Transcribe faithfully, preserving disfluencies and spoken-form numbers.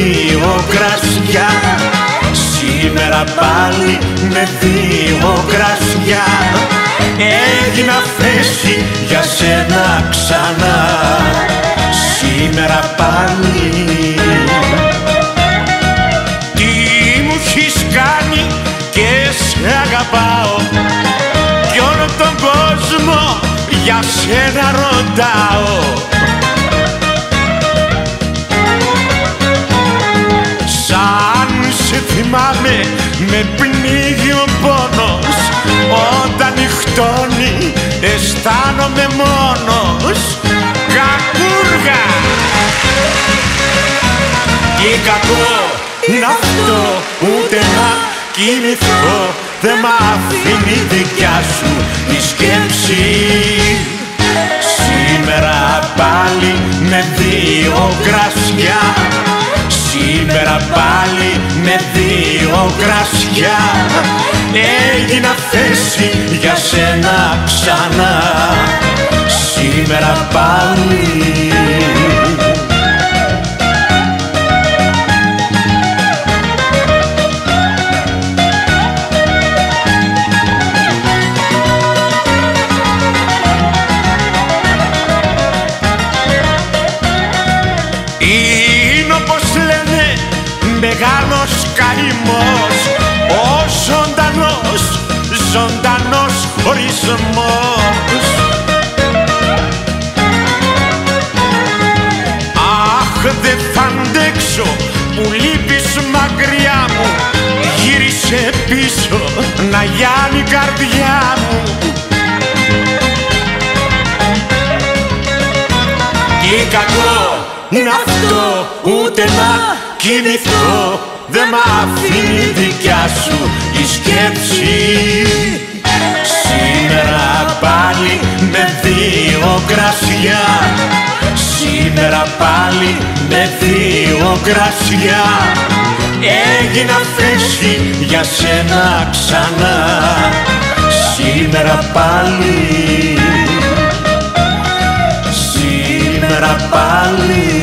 δύο κρασιά. Σήμερα πάλι με δύο κρασιά έγινα θέση για σένα ξανά. Σήμερα πάλι τι μου έχεις κάνει και σε αγαπάω κι όλο τον κόσμο για σένα ρωτάω. Σαν σε θυμάμαι με πνίγει ο πόνος, όταν νυχτώνει αισθάνομαι μόνος. Κακούργα! Τι κακό είναι αυτό, ούτε να κοιμηθώ δεν μ' αφήνει δικιά σου η σκέψη. Σήμερα πάλι με δύο κρασιά, σήμερα πάλι με δύο κρασιά έγινα θέση για σένα ξανά. Σήμερα πάλι είναι όπως λένε μεγάλος καημός, ο ζωντανός, ζωντανός χωρισμός. Αχ, δεν θα αντέξω που λείπεις μακριά μου, γύρισε πίσω να γιάνει η καρδιά μου. Τι κακό είναι αυτό, ούτε να κοιμηθώ δεν μ' αφήνει δικιά σου η σκέψη. Σήμερα πάλι με δύο κρασιά, σήμερα πάλι με δύο κρασιά έγινα θέση για σένα ξανά. Σήμερα πάλι, σήμερα πάλι